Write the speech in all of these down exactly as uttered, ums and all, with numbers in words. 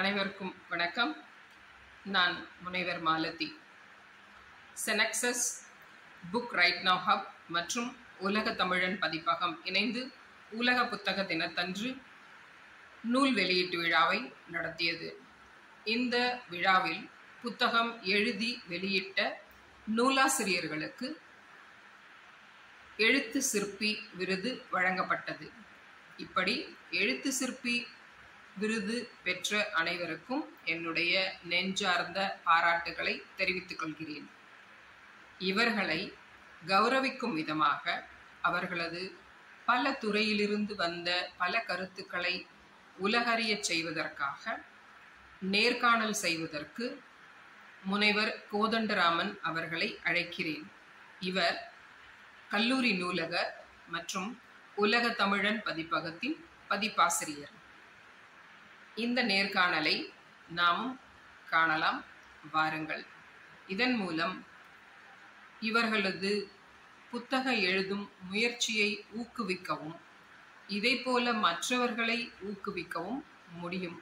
அனைவருக்கும் வணக்கம். நான் முனைவர் Malathi. Zen Nexus Book Right Now Hub மற்றும் உலக தமிழன் பதிப்பகம் இணைந்து உலக புத்தக தினத்தன்று நூல் வெளியீட்டு விழாவை நடத்தியது. இந்த விழாவில் புத்தகம் எழுதி வெளியிட்ட நூலாசிரியர்களுக்கு எழுத்து சிற்பி விருது வழங்கப்பட்டது. இப்படி எழுத்து சிற்பி விருது பெற்ற அனைவருக்கும் என்னுடைய நெஞ்சார்ந்த பாராட்டுகளை தெரிவித்துக் கொள்கிறேன். இவர்களை கௌரவிக்கும் விதமாக அவர்களது பல துறையிலிருந்து வந்த பல கருத்துக்களை உலகறியச் செய்வதற்காக நேர்காணல் செய்வதற்கு முனைவர் கோதண்டராமன் அவர்களை அழைக்கிறேன். இவர் கல்லூரி நூலக மற்றும் உலக தமிழன் பதிப்பகத்தின் பதிப்பாசிரியர். இந்த நேர்காணலை நாம் காணலாம், வாருங்கள். இதன் மூலம் இவர்களது புத்தக எழுதும் முயற்சியை ஊக்குவிக்கவும் இதை போல மற்றவர்களை ஊக்குவிக்கவும் முடியும்.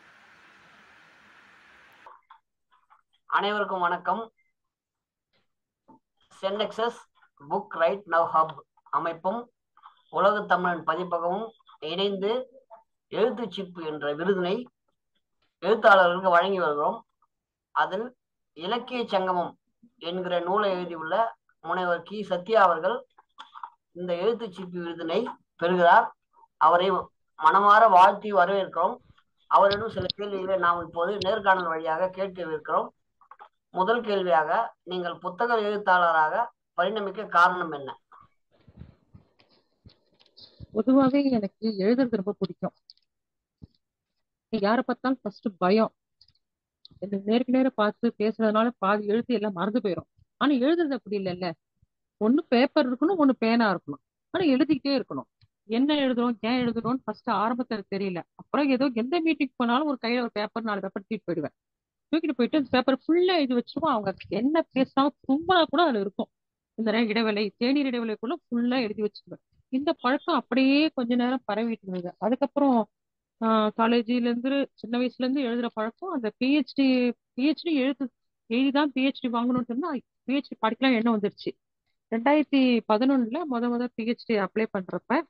அனைவருக்கும் வணக்கம். Zen Nexus Book Right Now Hub அமைப்பும் உலக தமிழன் பதிப்பகமும் இணைந்து எழுத்து சிப்பு என்ற விருதினை எழுத்தாளர்களுக்கு வழங்கி வருகிறோம். அதில் இலக்கிய சங்கமம் என்கிற நூலை எழுதியுள்ள முனைவர் கி சத்யா அவர்கள் இந்த எழுத்து சிப்பு விருதினை பெறுகிறார். அவரை மனமாற வாழ்த்தி வரவேற்கிறோம். அவரிடம் சில கேள்விகளை நாம் இப்போது நேர்காணல் வழியாக கேட்கவிருக்கிறோம். முதல் கேள்வியாக, நீங்கள் புத்தக எழுத்தாளராக பரிணமிக்க காரணம் என்ன? பொதுவாகவே எனக்கு எழுதுறது ரொம்ப பிடிக்கும். யாரை பார்த்தாலும் ஃபர்ஸ்ட் பயம். எனக்கு நேருக்கு நேரம் பார்த்து பேசுறதுனால பாதி எழுத்து எல்லாம் மறந்து போயிடும். ஆனா எழுதுறது அப்படி இல்லைல்ல. ஒண்ணு பேப்பர் இருக்கணும், ஒண்ணு பேனா இருக்கணும். ஆனா எழுதிக்கிட்டே இருக்கணும். என்ன எழுதுறோம், ஏன் எழுதுறோம்னு ஃபர்ஸ்ட் ஆரம்பத்துல தெரியல. அப்புறம் ஏதோ எந்த மீட்டிங் போனாலும் ஒரு கையில ஒரு பேப்பர் நாலு பேப்பர் தூக்கிட்டு போயிடுவேன். தூக்கிட்டு போயிட்டு அந்த பேப்பர் ஃபுல்லா எழுதி வச்சிருவோம். அவங்க என்ன பேசினாலும் தும்பனா கூட அதுல இருக்கும். இந்த நேரம் இடைவேளை, தேநீர் இடைவேளைக்குள்ள ஃபுல்லா எழுதி வச்சிருவேன். இந்த பழக்கம் அப்படியே கொஞ்ச நேரம் பரவிட்டு இருந்தது. அதுக்கப்புறம் ஆஹ் காலேஜ்ல இருந்து சின்ன வயசுல இருந்து எழுதுற பழக்கம். அந்த பிஹெச்டி பிஹெச்டி எழுத்து எழுதிதான் பிஹெச்டி வாங்கணும்னு சொன்னா பிஹெச்டி படிக்கலாம் எண்ணம் வந்துருச்சு. ரெண்டாயிரத்தி பதினொன்னுல முத முத பிஹெச்டி அப்ளை பண்றப்ப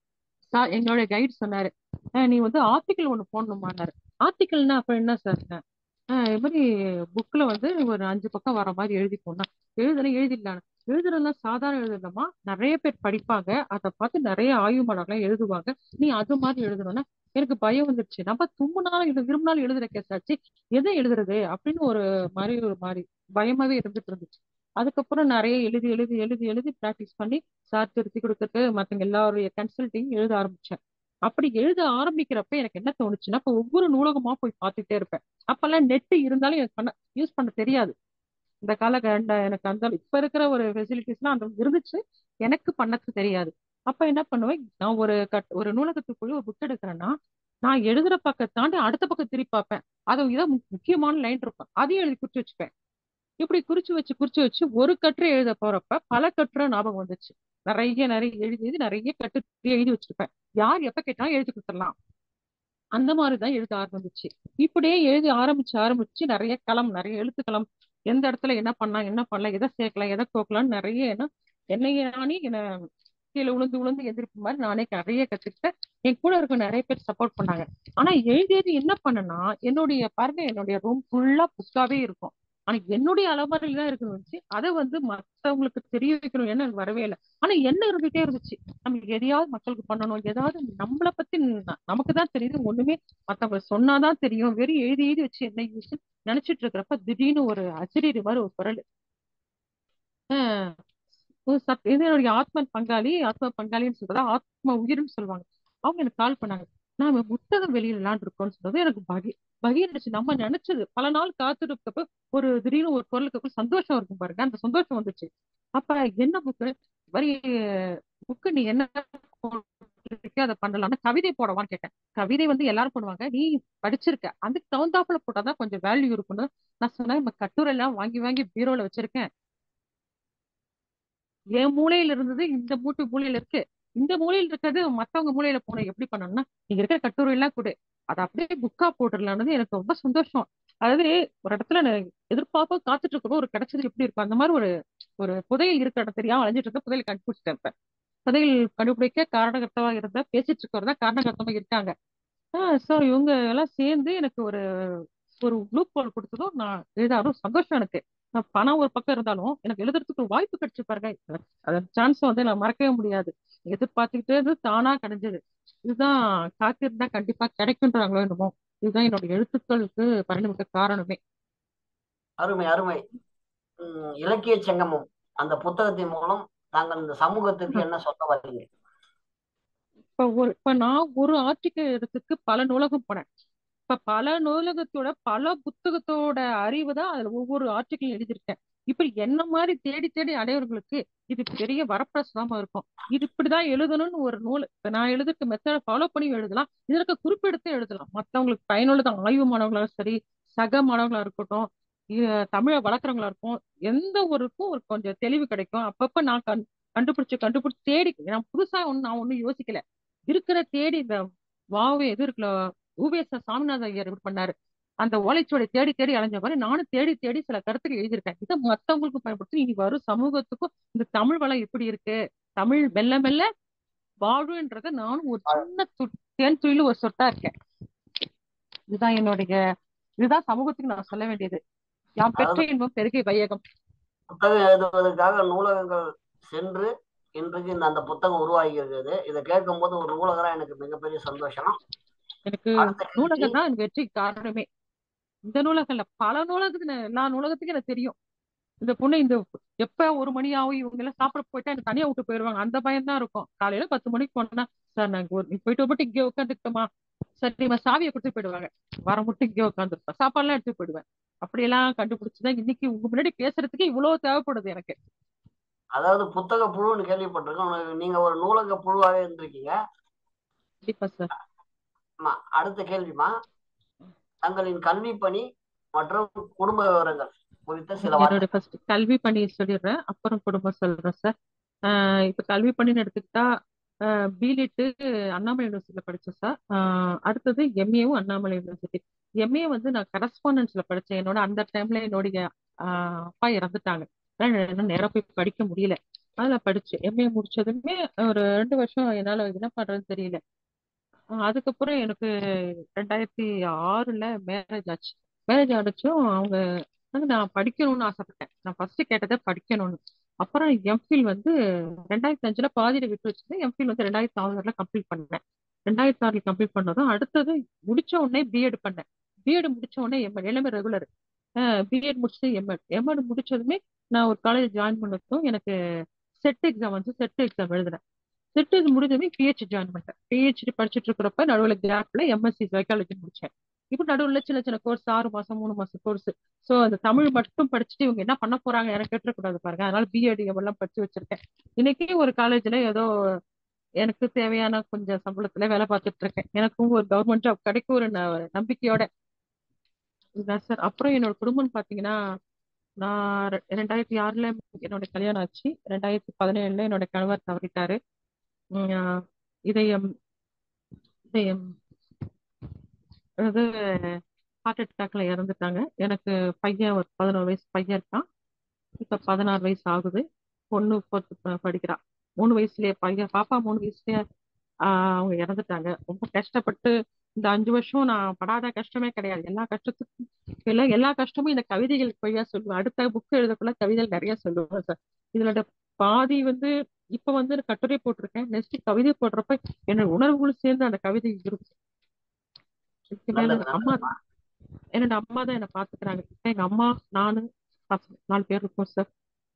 சார் என்னோட கைட் சொன்னாரு, நீ வந்து ஆர்டிக்கல் ஒண்ணு போடணுமான்னாரு. ஆர்டிக்கல்னா அப்ப என்ன சார்? ஆஹ் இது மாதிரி புக்ல வந்து ஒரு அஞ்சு பக்கம் வர மாதிரி எழுதி போனா எழுதுன எழுதிடலான்னு. எழுதுறதுலாம் சாதாரண எழுதுனமா, நிறைய பேர் படிப்பாங்க, அதை பார்த்து நிறைய ஆய்வு மலர்லாம் எழுதுவாங்க. நீ அது மாதிரி எழுதணும்னா எனக்கு பயம் வந்துருச்சு. நம்ம தும்முனாலும் இது விரும்பினாலும் எழுதுற கேசாச்சு, எதை எழுதுறது அப்படின்னு ஒரு மாதிரி ஒரு மாதிரி பயமாவே இருந்துட்டு இருந்துச்சு. அதுக்கப்புறம் நிறைய எழுதி எழுதி எழுதி எழுதி பிராக்டிஸ் பண்ணி சார் திருத்தி கொடுத்துட்டு மற்றவங்க எல்லாருடைய கன்சல்டிங் எழுத ஆரம்பிச்சேன். அப்படி எழுத ஆரம்பிக்கிறப்ப எனக்கு என்ன தோணுச்சுன்னா, இப்ப ஒவ்வொரு நூலகமா போய் பார்த்துட்டே இருப்பேன். அப்பெல்லாம் நெட் இருந்தாலும் எனக்கு பண்ண யூஸ் பண்ண தெரியாது. இந்த காலகண்ட எனக்கு அந்த இப்ப இருக்கிற ஒரு ஃபெசிலிட்டிஸ்லாம் அந்த இருந்துச்சு, எனக்கு பண்ணது தெரியாது. அப்ப என்ன பண்ணுவேன், நான் ஒரு கட் ஒரு நூலகத்துக்கு போய் ஒரு புக் எடுக்கிறேன்னா நான் எழுதுற பக்கம் தாண்டி அடுத்த பக்கம் திருப்பி பார்ப்பேன். அது இதான் முக்கியமான லைன் இருக்கும், அதையும் எழுதி குறிச்சு வச்சுப்பேன். இப்படி குறிச்சு வச்சு குறிச்சு வச்சு ஒரு கட்டுரை எழுத போறப்ப பல கட்டுரை ஞாபகம் வந்துச்சு. நிறைய நிறைய எழுதி எழுதி நிறைய கட்டுரை எழுதி வச்சிருப்பேன். யார் எப்ப கேட்டாலும் எழுதி கொடுத்துடலாம். அந்த மாதிரிதான் எழுத ஆரம்பிச்சு. இப்படியே எழுதி ஆரம்பிச்சு ஆரம்பிச்சு நிறைய களம், நிறைய எழுத்து களம், எந்த இடத்துல என்ன பண்ணலாம் என்ன பண்ணலாம், எதை சேர்க்கலாம் எதை கோக்கலாம்னு நிறைய என்ன என்னைய நானே என்ன கீழே உளுந்து உளுந்து எதிர்ப்பு மாதிரி நானே நிறைய கத்துக்கிட்டேன். என் கூட இருக்க நிறைய பேர் சப்போர்ட் பண்ணாங்க. ஆனா எழுதி எழுதி என்ன பண்ணனா, என்னுடைய பாருங்க என்னுடைய ரூம் ஃபுல்லா புக்காவே இருக்கும். ஆனா என்னுடைய அலமாரில தான் இருக்கணும்ச்சு. அதை வந்து மற்றவங்களுக்கு தெரிய வைக்கணும் என்ன எனக்கு வரவே இல்லை. ஆனா என்ன இருந்துட்டே இருந்துச்சு, நம்ம எதையாவது மக்களுக்கு பண்ணணும், ஏதாவது நம்மளை பத்தி நமக்கு தான் தெரியுது, ஒண்ணுமே மத்தவங்க சொன்னாதான் தெரியும், வெறும் எழுதி எழுதி வச்சு என்ன யூஸ் நினைச்சிட்டு இருக்கிறப்ப திடீர்னு ஒரு அசிரியர் மாதிரி ஒரு குரல், ஆஹ் இது என்னுடைய ஆத்ம பங்காளி ஆத்ம பங்காளின்னு சொல்றதா ஆத்ம உயிர்னு சொல்லுவாங்க. அவங்க எனக்கு கால் பண்ணாங்க, நாம புத்தகம் வெளியிடலான் இருக்கோம்னு சொல்றது எனக்கு பகி பகிர்ந்துச்சு. நம்ம நினைச்சது பல நாள் காத்திருக்கப்ப ஒரு திடீர்னு ஒரு பொருளுக்கு சந்தோஷம் இருக்கும் பாருங்க, அந்த சந்தோஷம் வந்துச்சு. அப்ப என்ன புக்கு வரி புக்கு நீ என்ன அதை பண்ணலாம்னு கவிதை போடவான்னு கேட்டேன். கவிதை வந்து எல்லாரும் பண்ணுவாங்க, நீ படிச்சிருக்க அதுக்கு தகுந்தாப்புல போட்டாதான் கொஞ்சம் வேல்யூ இருக்கும்னு நான் சொன்னேன். நம்ம கட்டுரை எல்லாம் வாங்கி வாங்கி பீரோல வச்சிருக்கேன். என் மூலையில இருந்தது இந்த மூட்டு மூலையில இருக்கு, இந்த மூலையில் இருக்கிறது மத்தவங்க மூலையில போன எப்படி பண்ணணும்னா, நீங்க இருக்கிற கட்டுரை எல்லாம் கூட அதை அப்படியே புக்கா போட்டுடலாம்னு எனக்கு ரொம்ப சந்தோஷம். அதாவது ஒரு இடத்துல நான் எதிர்பார்ப்ப காத்துட்டு இருக்கணும் ஒரு கிடைச்சது எப்படி இருக்கும் அந்த மாதிரி ஒரு ஒரு புதையல் இருக்கிற இடம் தெரியாம அலைஞ்சிட்டு இருக்க புதையல் கண்டுபிடிச்சிட்டேன். இப்ப புதையல் கண்டுபிடிக்க காரணகர்த்தவா இருந்தா பேசிட்டு இருக்கறதா காரணகர்த்தமா இருக்காங்க. ஆஹ் சோ இவங்க எல்லாம் சேர்ந்து எனக்கு ஒரு ஒரு ப்ளூ கால் கொடுத்ததும் நான் எழுதாடும் சந்தோஷம் எனக்கு. நான் பணம் ஒரு பக்கம் இருந்தாலும் எனக்கு எழுதுறதுக்கு ஒரு வாய்ப்பு கிடைச்சு பாருங்க. அந்த சான்ஸ் வந்து நான் மறக்கவே முடியாது. எதிர்பார்த்துக்கிட்டே இருந்து தானா கிடைஞ்சது. இதுதான் காத்திருந்தா கண்டிப்பா கிடைக்குன்றாங்களோ என்னமோ. இதுதான் என்னோட எழுத்துக்களுக்கு பரிணமிக்க காரணமே. அருமை அருமை. உம் இலக்கிய சங்கமம் அந்த புத்தகத்தின் மூலம் நாங்கள் இந்த சமூகத்துக்கு என்ன சொல்ல வரீங்க? இப்ப ஒரு இப்ப நான் ஒரு ஆர்டிக்கல் எடுத்துக்கு பல நூலகம் போனேன். இப்ப பல நூலகத்தோட பல புத்தகத்தோட அறிவு தான் அதுல ஒவ்வொரு ஆர்டிக்கல் எழுதியிருக்கேன். இப்படி என்ன மாதிரி தேடி தேடி அடையவர்களுக்கு இது பெரிய வரப்பிரசாதமா இருக்கும். இது இப்படிதான் எழுதணும்னு ஒரு நூல் இப்ப நான் எழுதுக்கு மெத்தடை ஃபாலோ பண்ணி எழுதலாம். இதற்கு குறிப்பெடுத்து எழுதலாம். மற்றவங்களுக்கு பயனுள்ளதான் ஆய்வு மாணவர்களாலும் சரி, சக மாணவர்களா இருக்கட்டும், இ- தமிழை வளர்க்குறவங்களா இருக்கும், எந்த ஒருக்கும் ஒரு கொஞ்சம் தெளிவு கிடைக்கும். அப்பப்ப நான் கண் கண்டுபிடிச்சு கண்டுபிடிச்சு தேடி நான் புதுசா ஒண்ணு நான் ஒண்ணும் யோசிக்கல. இருக்கிற தேடி இந்த வாவே எது இருக்குல்ல, ஊவேச சாமிநாத ஐயர் இப்படி பண்ணாரு. அந்த ஓலைச்சுவடை தேடி தேடி அலைஞ்ச மாதிரி நானும் தேடி தேடி சில கருத்துக்கள் எழுதியிருக்கேன். இதை மத்தவங்களுக்கும் பயன்படுத்தி இனி வரும் சமூகத்துக்கும் இந்த தமிழ் வளம் எப்படி இருக்கு, தமிழ் மெல்ல மெல்ல வாழுன்றத நானும் ஒரு சின்ன து தேன் துளியில ஒரு சொட்டா இருக்கேன். இதுதான் என்னுடைய இதுதான் சமூகத்துக்கு நான் சொல்ல வேண்டியது. யாம் பெற்ற அதாவது இன்பம் பெருகை வையகம். புத்தகம் எழுதுவதற்காக நூலகங்கள் சென்று இன்றைக்கு இந்த அந்த புத்தகம் உருவாகி இருக்கிறது. இதை கேட்கும் போது ஒரு நூலகரா எனக்கு மிகப்பெரிய சந்தோஷம். எனக்கு அடுத்த கேள்வி. நூலகம் தான் எனக்கு வெற்றி காரணமே. இந்த நூலகம் இல்ல, பல நூலகத்துக்கு நான் எல்லா நூலகத்துக்கும் எனக்கு தெரியும். இந்த பொண்ணு இந்த எப்ப ஒரு மணி ஆகும் இவங்க எல்லாம் சாப்பிட போயிட்டா எனக்கு தனியா விட்டு போயிருவாங்க. அந்த பயம் தான் இருக்கும். காலையில பத்து மணிக்கு போனா சார் நாங்க ஒரு நீ போயிட்டு மட்டும் இங்கே உட்காந்துக்கிட்டோமா, சரி நம்ம சாவியை கொடுத்து போயிடுவாங்க. வர மட்டும் இங்கே உட்காந்துருப்பேன், சாப்பாடு எல்லாம் எடுத்து போயிடுவேன். அப்படியெல்லாம் கண்டுபிடிச்சுதான் இன்னைக்கு உங்க முன்னாடி பேசுறதுக்கு இவ்வளவு தேவைப்படுது எனக்கு. அதாவது புத்தக புழுன்னு கேள்விப்பட்டிருக்கோம். நீங்க ஒரு நூலக புழுவாவே இருந்திருக்கீங்க. கண்டிப்பா சார். ஆமா. அடுத்த கேள்விமா, தங்களின் கல்வி பணி மற்றும் குடும்ப விவரங்கள் குறித்த சில என்னோட வார்த்தைகள். ஃபர்ஸ்ட் கல்வி பணி சொல்லிடுறேன், அப்புறம் குடும்பம் சொல்றேன் சார். ஆஹ் இப்ப கல்வி பணின்னு எடுத்துக்கிட்டா பிலிட்டு அண்ணாமலை யூனிவர்சிட்டியில படிச்சேன் சார். ஆஹ் அடுத்தது எம்ஏவும் அண்ணாமலை யூனிவர்சிட்டி. எம்ஏ வந்து நான் கரஸ்பாண்டன்ஸ்ல படிச்சேன். என்னோட அந்த டைம்ல என்னுடைய ஆஹ் அப்பா இறந்துட்டாங்க. அதனால என்னால நேரா போய் படிக்க முடியல. அதுல படிச்சேன். எம்ஏ முடிச்சதுமே ஒரு ரெண்டு வருஷம் என்னால என்ன பண்றதுன்னு தெரியல. அஹ் அதுக்கப்புறம் எனக்கு ரெண்டாயிரத்தி ஆறுல மேரேஜ் ஆச்சு. மேரேஜ் ஆச்சும் அவங்க வந்து நான் படிக்கணும்னு ஆசைப்பட்டேன். நான் ஃபர்ஸ்ட் கேட்டதை படிக்கணும்னு. அப்புறம் எம்ஃபில் வந்து ரெண்டாயிரத்தி அஞ்சுல பாதியில விட்டு வச்சுட்டு எம்ஃபில் வந்து ரெண்டாயிரத்தி ஆறுல கம்ப்ளீட் பண்ணேன். ரெண்டாயிரத்தி ஆறுல கம்ப்ளீட் பண்ணதும் அடுத்தது முடிச்ச உடனே பிஎட் பண்ணேன். பிஎட் முடிச்ச உடனே எம்எட் எல்லாமே ரெகுலர். பிஎட் முடிச்சது எம்எட் எம்எட் முடிச்சதுமே நான் ஒரு காலேஜ் ஜாயின் பண்ணதும் எனக்கு செட் எக்ஸாம் வந்து செட் எக்ஸாம் எழுதினேன். செட் இது முடிஞ்சதுமே பிஹெச்டி ஜாயின் பண்ணிட்டேன். பிஹெச்டி படிச்சுட்டு இருக்கிறப்ப நடுவில் கேப்ல எம்எஸ்சி சைக்காலஜி முடிச்சேன். இப்போ நடுவில் சின்ன சின்ன கோர்ஸ் ஆறு மாசம் மூணு மாசம் கோர்ஸ். ஸோ அந்த தமிழ் மட்டும் படிச்சுட்டு இவங்க என்ன பண்ண போறாங்க எனக்கு கேட்டுக்கூடாது பாருங்க. அதனால பிஎட் எல்லாம் படிச்சு வச்சிருக்கேன். இன்னைக்கு ஒரு காலேஜ்ல ஏதோ எனக்கு தேவையான கொஞ்சம் சம்பளத்துல வேலை பார்த்துட்டு இருக்கேன். எனக்கும் ஒரு கவர்மெண்ட் ஜாப் கிடைக்கும் ஒரு ந- நம்பிக்கையோட. இதுதான் சார். அப்புறம் என்னோட குடும்பம் பாத்தீங்கன்னா, நான் ரெ- ரெண்டாயிரத்தி ஆறுல என்னோட கல்யாணம் ஆச்சு. ரெண்டாயிரத்தி பதினேழுல என்னோட கணவர் தவறிட்டாரு. உம் ஆஹ் இதயம் இதயம் அதாவது ஹார்ட் அட்டாக்ல இறந்துட்டாங்க. எனக்கு பையன் ஒரு பதினோரு வயசு பையன் இருக்கான். இப்ப பதினாறு வயசு ஆகுது. பொண்ணு பத்து ப- படிக்கிறா. மூணு வயசுலயே பையன் பாப்பா மூணு வயசுலயே ஆஹ் அவங்க இறந்துட்டாங்க. ரொம்ப கஷ்டப்பட்டு இந்த அஞ்சு வருஷம் நான் படாத கஷ்டமே கிடையாது. எல்லா கஷ்டத்துக்கும் எல்லா எல்லா கஷ்டமும் இந்த கவிதைகள் வழியா சொல்லுவேன். அடுத்த புக் எழுதக்குள்ள கவிதைகள் நிறைய சொல்லுவேன் சார். இதுல பாதி வந்து இப்ப வந்து நான் கட்டுரை போட்டிருக்கேன். நெக்ஸ்ட் கவிதை போடுறப்ப என்னோட உணர்வுகளும் சேர்ந்து அந்த கவிதை இருக்கும். இதுக்கு மேல நல்லது அம்மா நல்லதுமா. என்னோட அம்மா தான் என்ன பாத்துக்கிறாங்க. எங்க அம்மா நானு பசங்க நாலு பேர் இருக்கோம் சார்.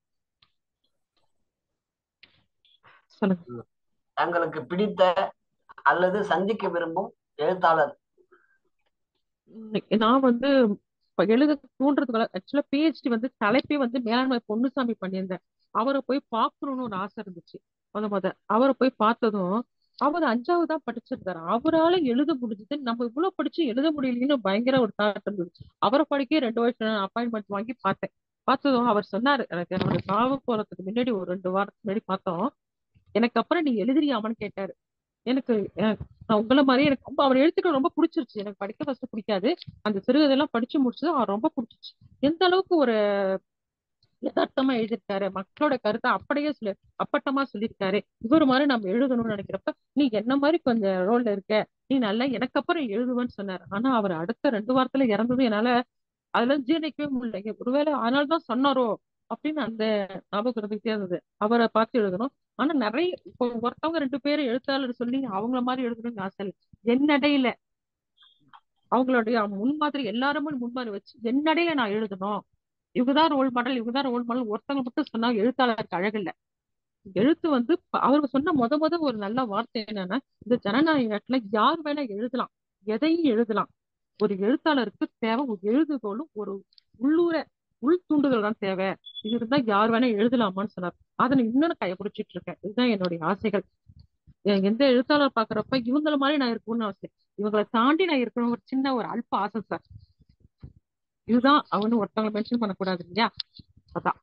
சொல்லுங்க. ம். தங்களுக்கு பிடித்த அல்லது சந்திக்க விரும்பும் எழுத்தாளர். இன்னைக்கு நான் வந்து இப்ப எழுத தூண்டுறதுக்கு ஆக்சுவலா பிஹெச்டி வந்து தலைப்பே வந்து மேலாண்மை பொன்னுசாமி பண்ணியிருந்தேன். அவரை போய் பார்க்கணும்னு ஒரு ஆசை இருந்துச்சு. முத முத அவரை போய் பார்த்ததும் அவர் அஞ்சாவது தான் படிச்சிருந்தாரு. அவரால எழுத முடிஞ்சது, நம்ம இவ்வளவு படிச்சு எழுத முடியலன்னு பயங்கர ஒரு தாட் இருந்தது. அவரை படிக்க ரெண்டு வருஷம் அப்பாயின்மெண்ட் வாங்கி பார்த்தேன். பார்த்ததும் அவர் சொன்னாரு, எனக்கு என்னோட சாவு போறதுக்கு முன்னாடி ஒரு ரெண்டு வாரத்துக்கு முன்னாடி பார்த்தோம். எனக்கு அப்புறம் நீ எழுதுறியாமான்னு கேட்டாரு. எனக்கு நான் உங்களை மாதிரி எனக்கு ரொம்ப அவர் எழுத்துக்கள் ரொம்ப பிடிச்சிருச்சு. எனக்கு படிக்க ஃபர்ஸ்ட் பிடிக்காது. அந்த சிறுகதையெல்லாம் படிச்சு முடிச்சது அவர் ரொம்ப பிடிச்சிருச்சு. எந்த அளவுக்கு ஒரு யதார்த்தமா எழுதியிருக்காரு, மக்களோட கருத்தை அப்படியே சொல்லி அப்பட்டமா சொல்லியிருக்காரு. இவர் மாதிரி நம்ம எழுதணும்னு நினைக்கிறப்ப நீ என்ன மாதிரி கொஞ்சம் ரோல்ல இருக்க, நீ நல்லா எனக்கு அப்புறம் எழுதுவேன்னு சொன்னாரு. ஆனா அவர் அடுத்த ரெண்டு வாரத்துல இறந்தது என்னால அதுல ஜீரணிக்கவே முடியல. ஒருவேளை அதனாலதான் சொன்னாரோ அப்படின்னு அந்த ஞாபகம் இருந்துகிட்டே இருந்தது. அவரை பார்த்து எழுதணும். ஆனா நிறைய இப்போ ஒருத்தவங்க ரெண்டு பேரும் எழுத்தாளர் சொல்லி அவங்கள மாதிரி எழுதணும்னு ஆசை இல்லை. என்னடையில அவங்களுடைய முன்மாதிரி எல்லாருமே முன்மாதிரி வச்சு என்னடையில நான் எழுதணும், இவங்கதான் ரோல் மாடல் இவங்கதான் ரோல் மாடல் ஒருத்தவங்க மட்டும் சொன்னா எழுத்தாளருக்கு அழகு இல்லை. எழுத்து வந்து அவருக்கு சொன்ன முத முத ஒரு நல்ல வார்த்தை என்னன்னா, இந்த ஜனநாயகத்துல யார் வேணா எழுதலாம், எதையும் எழுதலாம். ஒரு எழுத்தாளருக்கு தேவை ஒரு எழுதுகோளும் ஒரு உள்ளூர உள் தூண்டுதல் தான் தேவை. இது இருந்தா யார் வேணா எழுதலாமான்னு சொன்னார். அதை நான் இன்னொன்னு கைப்பிடிச்சிட்டு இருக்கேன். இதுதான் என்னுடைய ஆசைகள். எந்த எழுத்தாளர் பாக்குறப்ப இவங்கள மாதிரி நான் இருக்கணும்னு ஆசை, இவங்களை தாண்டி நான் இருக்கணும் ஒரு சின்ன ஒரு அல்ப ஆசை சார். இதுதான் அவனு ஒருத்தவங்களை மென்ஷன் பண்ணக்கூடாது இல்லையா, அதான்.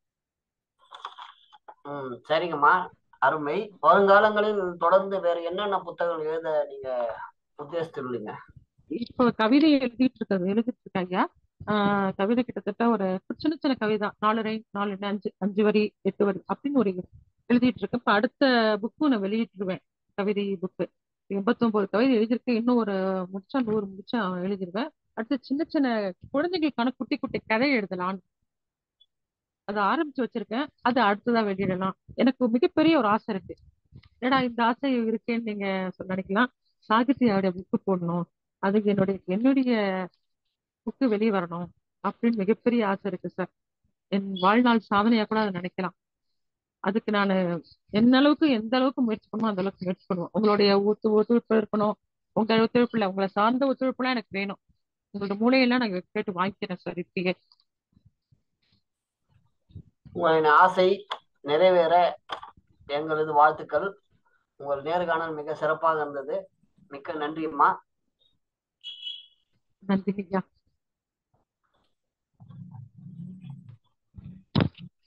உம் சரிங்கம்மா, அருமை. வருங்காலங்களில் தொடர்ந்து வேற என்னென்ன புத்தகங்கள் எழுத நீங்க உத்தேசித்துள்ளீங்க? இப்போ கவிதை எழுதிட்டு இருக்காது எழுதிட்டு இருக்கா ஐயா. ஆஹ் கவிதை கிட்டத்தட்ட ஒரு சின்ன சின்ன கவிதை, நாலு ரை நாலு அஞ்சு அஞ்சு வரி எட்டு வரி அப்படின்னு ஒரு எழுதிட்டு இருக்கேன். இப்ப அடுத்த புக்கும் நான் வெளியிட்டுருவேன், கவிதை புக்கு. எண்பத்தி ஒன்பது கவிதை எழுதியிருக்கேன். இன்னும் ஒரு முடிச்சா நூறு முடிச்சா எழுதிருவேன். அடுத்து சின்ன சின்ன குழந்தைகளுக்கான குட்டி குட்டி கதை எழுதலாம், அதை ஆரம்பிச்சு வச்சிருக்கேன். அது அடுத்ததான் வெளியிடலாம். எனக்கு மிகப்பெரிய ஒரு ஆசை இருக்கு. ஏடா இந்த ஆசை இருக்கேன்னு நீங்க நினைக்கலாம். சாகித்யாவுடைய புக்கு போடணும், அதுக்கு என்னுடைய என்னுடைய புக்கு வெளியே வரணும் அப்படின்னு மிகப்பெரிய ஆசை இருக்கு சார். என் வாழ்நாள் சாதனையா கூட அதை நினைக்கலாம். அதுக்கு நான் என்ன அளவுக்கு எந்த அளவுக்கு முயற்சி பண்ணுவோம் அந்த அளவுக்கு முயற்சி பண்ணுவோம். உங்களுடைய ஒத்து ஒத்துழைப்பு இருக்கணும். உங்க ஒத்துழைப்பு இல்லை, உங்களை சார்ந்த ஒத்துழைப்புலாம் எனக்கு வேணும். உங்களோட மூளையெல்லாம் நான் கேட்டு வாங்கிக்கிறேன் சார். இப்பயே உங்களின் ஆசை நிறைவேற எங்களது வாழ்த்துக்கள். உங்கள் நேர்காணல் மிக சிறப்பாக இருந்தது. மிக்க நன்றிம்மா. நன்றி ஐயா.